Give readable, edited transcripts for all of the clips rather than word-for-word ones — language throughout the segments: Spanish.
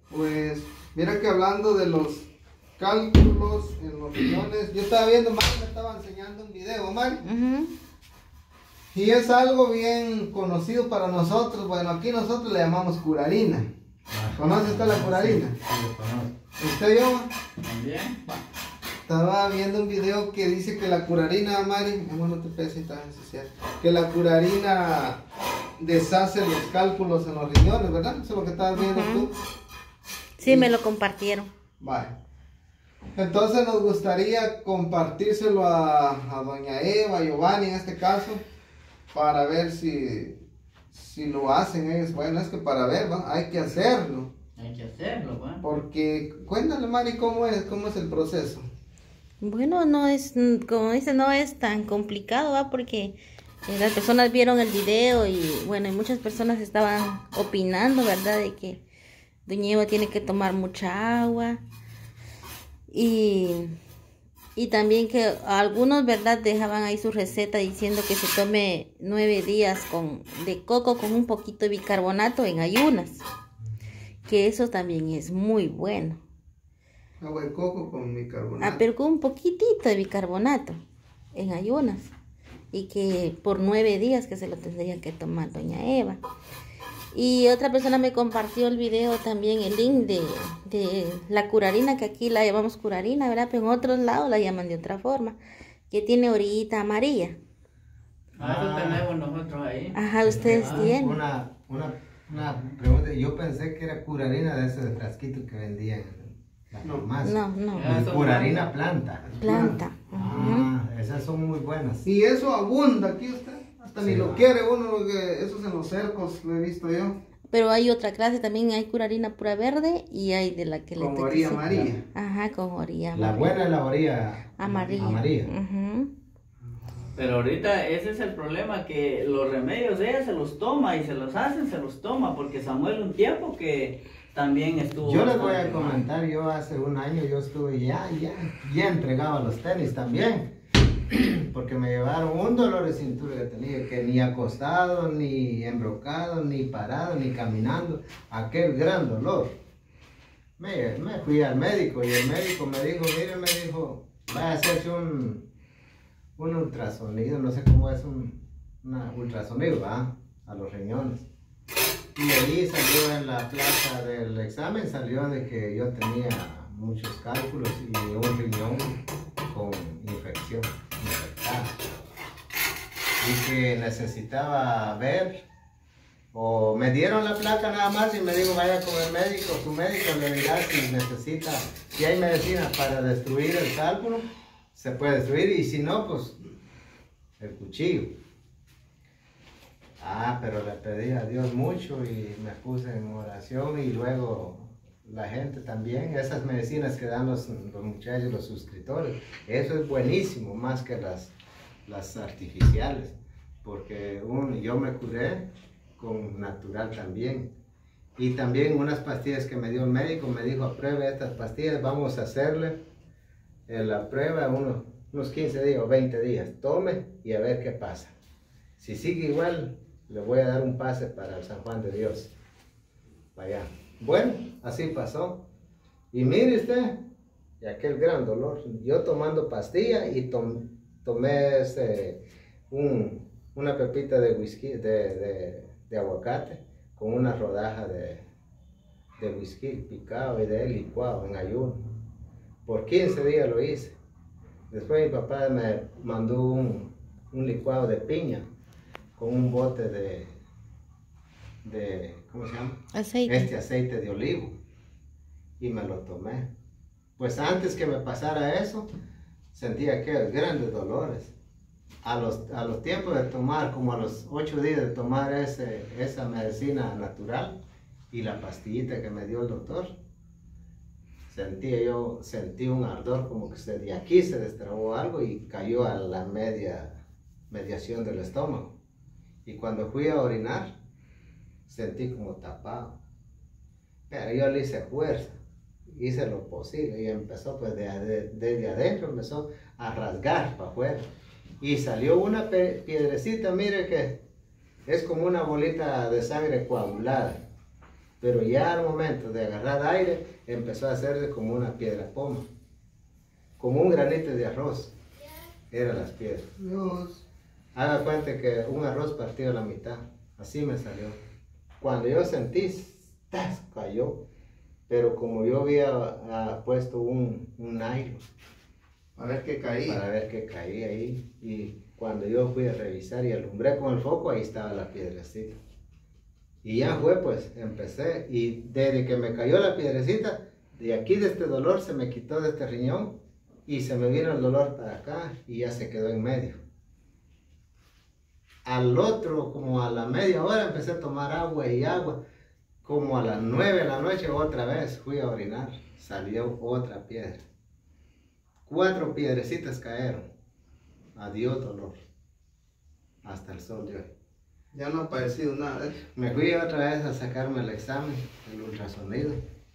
Pues, mira que hablando de los cálculos en los riñones, yo estaba viendo, Mari me estaba enseñando un video, Mari. Y es algo bien conocido para nosotros. Bueno, aquí nosotros le llamamos curarina. ¿Conoce usted la curarina? Sí, lo conozco. ¿Usted yo? ¿También? Estaba viendo un video que dice que la curarina, Mari, bueno, te pesa y también es cierto, que la curarina deshace los cálculos en los riñones, ¿verdad? Eso es lo que estabas viendo tú. Sí, me lo compartieron. Vale. Entonces nos gustaría compartírselo a doña Eva, a Giovanni en este caso, para ver si lo hacen ellos. Bueno, es que para ver, ¿va? Hay que hacerlo. Hay que hacerlo, ¿va? Porque, cuéntale, Mari, cómo es el proceso. Bueno, no es, como dice, no es tan complicado, ¿va? Porque las personas vieron el video y, bueno, y muchas personas estaban opinando, ¿verdad? De que doña Eva tiene que tomar mucha agua y también que algunos, ¿verdad? Dejaban ahí su receta diciendo que se tome 9 días de coco con un poquito de bicarbonato en ayunas, que eso también es muy bueno. Agua de coco con bicarbonato. Pero con un poquitito de bicarbonato en ayunas. Y que por 9 días que se lo tendría que tomar doña Eva. Y otra persona me compartió el video también, el link de la curarina, que aquí la llamamos curarina, ¿verdad? Pero en otros lados la llaman de otra forma, que tiene orillita amarilla. Eso tenemos nosotros ahí. Ajá, ustedes tienen. Una pregunta, yo pensé que era curarina de ese frasquito que vendían en la farmacia. No. Es curarina planta. Planta. Esas son muy buenas. Y eso abunda aquí usted. Hasta ni Sí, lo quiere uno, porque eso es en los cercos, lo he visto yo. Pero hay otra clase también, hay curarina pura verde y hay de la que Con le orilla amarilla. Ajá, con orilla La amarilla. buena es la orilla amarilla. Pero ahorita ese es el problema, que los remedios ella se los toma y se los hacen, se los toma, porque Samuel un tiempo que también estuvo... Yo les voy a bastante mal. comentar, yo hace un año yo estuve ya entregado a los tenis también, porque me llevaron un dolor de cintura que tenía, que ni acostado, ni embrocado, ni parado, ni caminando, aquel gran dolor. Me fui al médico y el médico me dijo, mire, me dijo, vaya a hacerse un ultrasonido, no sé cómo es un ultrasonido, ¿va? A los riñones. Y ahí salió en la plaza del examen, salió de que yo tenía muchos cálculos y un riñón con infección, infectada. Y que necesitaba ver, o me dieron la placa nada más y me dijo, vaya con el médico, su médico le dirá si necesita, si hay medicina para destruir el cálculo, se puede destruir, y si no, pues el cuchillo. Pero le pedí a Dios mucho y me puse en oración, y luego la gente también, esas medicinas que dan los muchachos, los suscriptores, eso es buenísimo, más que las artificiales, porque yo me curé con natural también. Y también unas pastillas que me dio el médico, me dijo, apruebe estas pastillas, vamos a hacerle la prueba unos 15 días o 20 días, tome y a ver qué pasa. Si sigue igual, le voy a dar un pase para el San Juan de Dios, para allá. Bueno, así pasó. Y mire usted, y aquel gran dolor, yo tomando pastilla y tomé una pepita de whisky, de aguacate, con una rodaja de whisky picado y de licuado en ayuno. Por 15 días lo hice. Después mi papá me mandó un licuado de piña con un bote de ¿cómo se llama? Aceite. Aceite de olivo. Y me lo tomé. Pues antes que me pasara eso, sentía aquellos grandes dolores. A los tiempos de tomar, como a los 8 días de tomar esa medicina natural y la pastillita que me dio el doctor, sentí un ardor, como que de aquí se destrabó algo y cayó a la mediación del estómago. Y cuando fui a orinar, sentí como tapado. Pero yo le hice fuerza, hice lo posible y empezó, pues desde adentro empezó a rasgar para afuera. Y salió una piedrecita, mire, que es como una bolita de sangre coagulada. Pero ya al momento de agarrar aire, empezó a hacerse como una piedra poma. Como un granito de arroz. Eran las piedras. Dios. Haga cuenta que un arroz partido a la mitad. Así me salió. Cuando yo sentí, ¡tas! Cayó. Pero como yo había puesto un nylon. A ver qué caía. Para ver que caía ahí. Y cuando yo fui a revisar y alumbré con el foco, ahí estaba la piedrecita. Y ya fue, pues, empecé. Y desde que me cayó la piedrecita, de aquí de este dolor se me quitó de este riñón y se me vino el dolor para acá y ya se quedó en medio. Al otro, como a la media hora, empecé a tomar agua y agua. Como a las 9 de la noche otra vez fui a orinar. Salió otra piedra. 4 piedrecitas cayeron. Adiós dolor. Hasta el sol de hoy. Ya no ha aparecido nada. Me fui otra vez a sacarme el examen, el ultrasonido.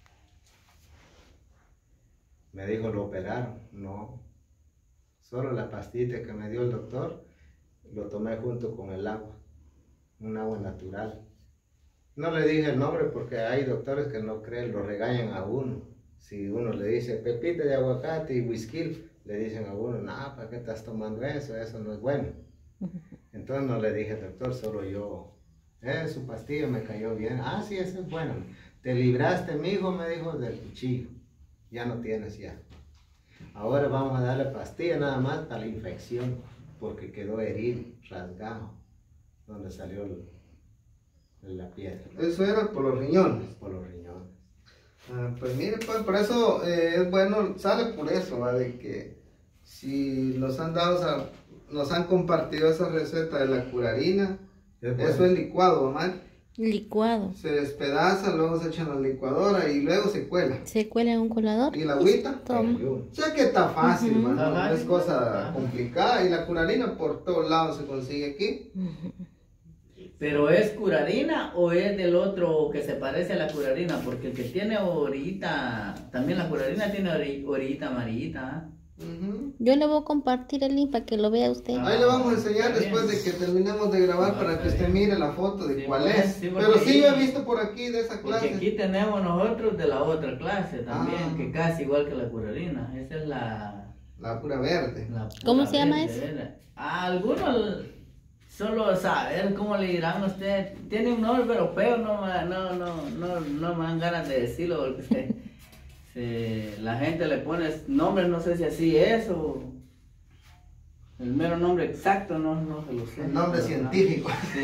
Me dijo, ¿lo operaron? No. Solo la pastilla que me dio el doctor, lo tomé junto con el agua. Un agua natural. No le dije el nombre porque hay doctores que no creen, lo regañan a uno. Si uno le dice pepita de aguacate y whisky, le dicen a uno, no, ¿para qué estás tomando eso? Eso no es bueno. Entonces no le dije, doctor, solo yo. Su pastilla me cayó bien. Ah, sí, eso es bueno. Te libraste, mijo, me dijo, del cuchillo. Ya no tienes ya. Ahora vamos a darle pastilla nada más para la infección, porque quedó herido, rasgado, donde salió la piedra. Eso era por los riñones. Por los riñones. Pues mire, pues por eso es bueno, sale por eso, ¿va? De que si nos han dado, nos han compartido esa receta de la curarina, eso es licuado, mamá. Licuado. Se despedaza, luego se echa en la licuadora y luego se cuela. Se cuela en un colador. ¿Y la agüita? Toma. Sé que está fácil, mano, no es cosa Ajá. complicada. Y la curarina por todos lados se consigue aquí. ¿Pero es curarina o es del otro que se parece a la curarina? Porque el que tiene orillita, también la curarina tiene orillita amarillita. Ujú. Yo le voy a compartir el link para que lo vea usted. Ahí le vamos a enseñar Está bien. después de que terminemos de grabar para que usted mire la foto de Sí, cuál pues, es. sí, porque Pero sí ahí- yo he visto por aquí de esa Porque clase. aquí tenemos nosotros de la otra clase también, Ah. que casi igual que la curarina. Esa es la... La pura verde. ¿Cómo pura se llama verde, ese? ¿verdad? Algunos solo saber cómo le dirán a usted. Tiene un nombre pero feo, no me dan ganas de decirlo porque la gente le pone nombres, no sé si así es o el mero nombre exacto, no se lo sé. El nombre Pero, científico. Sí.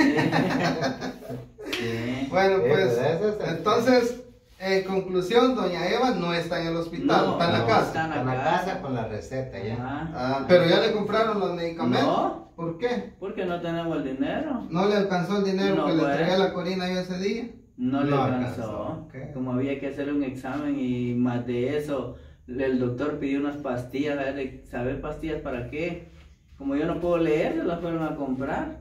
Sí. Bueno, pues Eso es el- entonces, en conclusión, doña Eva no está en el hospital, No, está en la no, casa. está en Con la la casa, casa. con la receta ya. Ajá. Pero ya le compraron los medicamentos. No. ¿Por qué? Porque no tenemos el dinero. ¿No le alcanzó el dinero No, que le pues. entregué a la Corina yo ese día? No le No alcanzó. alcanzó, ¿qué? Como había que hacer un examen y más de eso, el doctor pidió unas pastillas, de saber pastillas para qué. Como yo no puedo leer, se las fueron a comprar.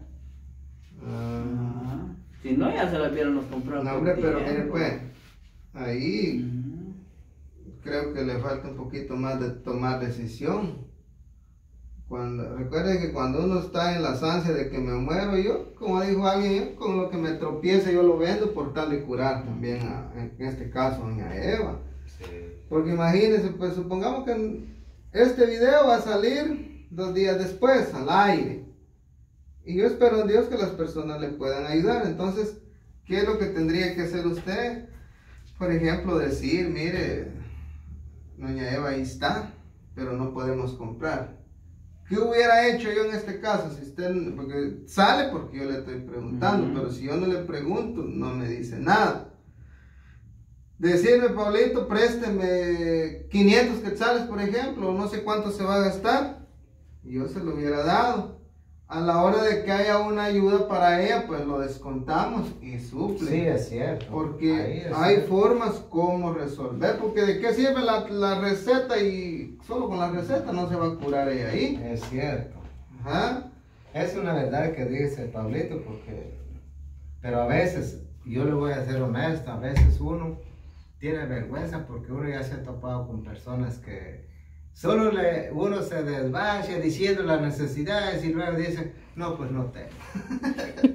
Ajá. Si no, ya se las vieron los comprado. No, por hombre, pero tiempo. mire pues, ahí Ujú. creo que le falta un poquito más de tomar decisión. Recuerden que cuando uno está en las ansias de que me muero, yo, como dijo alguien, yo con lo que me tropiece yo lo vendo por tal de curar también, en este caso, doña Eva. Sí. Porque imagínense, pues supongamos que este video va a salir 2 días después, al aire. Y yo espero en Dios que las personas le puedan ayudar. Entonces, ¿qué es lo que tendría que hacer usted? Por ejemplo, decir, mire, doña Eva ahí está, pero no podemos comprar. ¿Qué hubiera hecho yo en este caso? Si usted, porque sale porque yo le estoy preguntando, pero si yo no le pregunto, no me dice nada. Decirme, Pablito, présteme 500 quetzales, por ejemplo, no sé cuánto se va a gastar, y yo se lo hubiera dado. A la hora de que haya una ayuda para ella, pues lo descontamos y suple. Sí, es cierto. Ahí Porque es hay cierto. formas como resolver, porque de qué sirve la receta y solo con la receta no se va a curar ella ahí. Es cierto. Ajá. Es una verdad que dice Pablito, porque... Pero a veces, yo le voy a ser honesto, a veces uno tiene vergüenza porque uno ya se ha topado con personas que solo uno se desvaya diciendo las necesidades y luego dice, no, pues no tengo.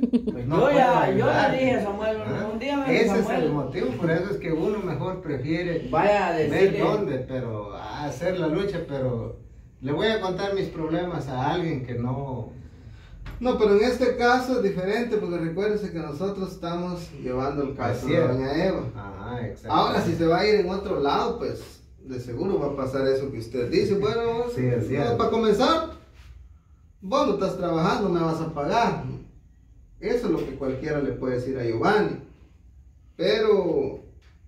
Pues No yo puedo le ayudarte. dije a Samuel, un día me dijo Ese es el Samuel, motivo, por eso es que uno mejor prefiere vaya a ver decirle, dónde, pero hacer la lucha, pero le voy a contar mis problemas a alguien que no... No, pero en este caso es diferente porque recuérdese que nosotros estamos llevando el caso Así de es. doña Eva. Ajá, exacto. Ahora, si se va a ir en otro lado, pues de seguro va a pasar eso que usted dice. Bueno, Sí, es cierto. para comenzar, vos no estás trabajando, me vas a pagar. Eso es lo que cualquiera le puede decir a Giovanni. Pero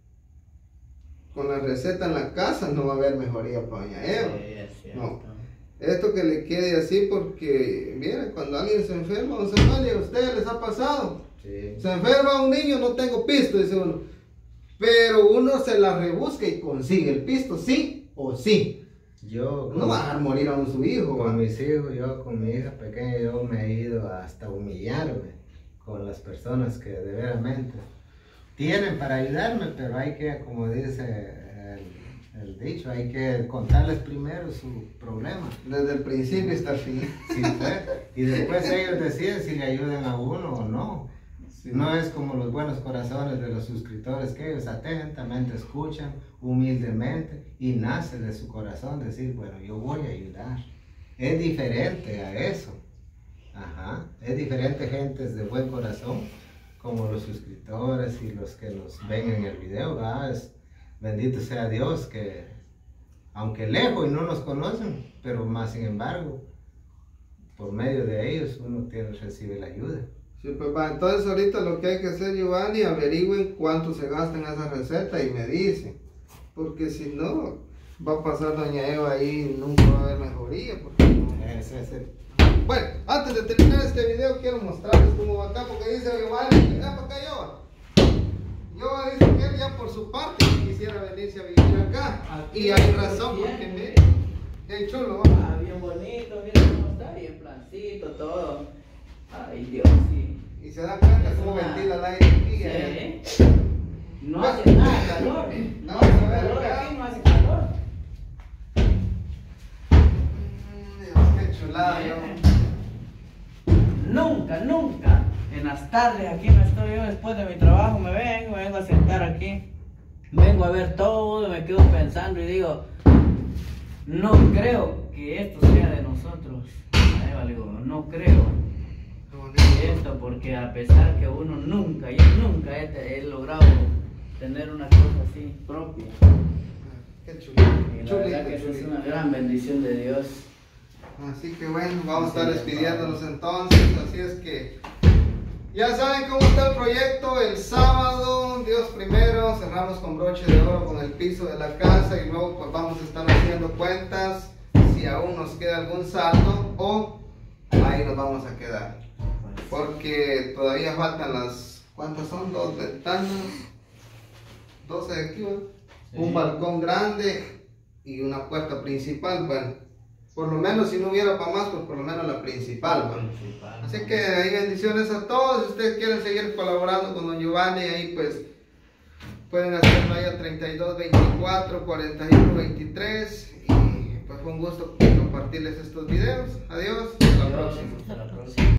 con la receta en la casa no va a haber mejoría para doña Eva. sí, es cierto. No. Esto que le quede así porque, mira, cuando alguien se enferma o se muere, a ustedes les ha pasado. Sí. Se enferma un niño, no tengo pisto, dice uno. Pero uno se la rebusca y consigue el pisto, sí o sí. Yo No va a dejar morir a su hijo. con ¿va? mis hijos, yo con mi hija pequeña, yo me he ido hasta humillarme con las personas que de veramente tienen para ayudarme, pero hay que, como dice el dicho, hay que contarles primero su problema. Desde el principio hasta el fin. Sí, pues, y después ellos deciden si le ayudan a uno o no. Sí. No es como los buenos corazones de los suscriptores que ellos atentamente escuchan, humildemente, y nace de su corazón decir, bueno, yo voy a ayudar. Es diferente a eso. Ajá. Es diferente gentes de buen corazón, como los suscriptores y los que nos ven en el video. ¿Verdad? Bendito sea Dios que, aunque lejos y no nos conocen, pero más sin embargo, por medio de ellos uno recibe la ayuda. Sí, pues va, entonces ahorita lo que hay que hacer, Giovanni, averigüen cuánto se gasta en esa receta y me dicen. Porque si no, va a pasar doña Eva ahí y nunca va a haber mejoría. Porque no. Ese es el... Bueno, antes de terminar este video quiero mostrarles cómo va acá, porque dice Giovanni, venga para acá Yoba. Yoba dice que él ya por su parte quisiera venirse a vivir acá. Aquí Y hay razón, porque mire, qué chulo, ¿va? Ah, bien bonito, mira cómo está, bien plancito, todo. Ay, Dios, sí. Y se da cuenta cómo ventila el aire aquí. Sí. No hace nada de calor. No hace calor aquí, no hace calor. Dios, qué chulada, yo. Nunca, en las tardes aquí no estoy yo después de mi trabajo, me vengo a sentar aquí, vengo a ver todo, me quedo pensando y digo, no creo que esto sea de nosotros. Ahí va, digo, no creo Qué bonito. esto, porque a pesar que uno nunca he logrado tener una cosa así propia. Qué chulada. Y la verdad que eso es una gran bendición de Dios. Así que bueno, vamos a estar despidiéndonos entonces, así es que ya saben cómo está el proyecto. El sábado, Dios primero, cerramos con broche de oro con el piso de la casa y luego pues vamos a estar haciendo cuentas si aún nos queda algún saldo o ahí nos vamos a quedar, porque todavía faltan las, ¿cuántas son? 2 ventanas, 12 de aquí, ¿no? Sí. Un balcón grande y una puerta principal. Bueno, por lo menos si no hubiera para más, pues por lo menos la principal, ¿no? Así que ahí bendiciones a todos. Si ustedes quieren seguir colaborando con don Giovanni, ahí pues pueden hacerlo ahí al 32 24 41 23. Y pues fue un gusto compartirles estos videos. Adiós, hasta la próxima. Hasta la próxima.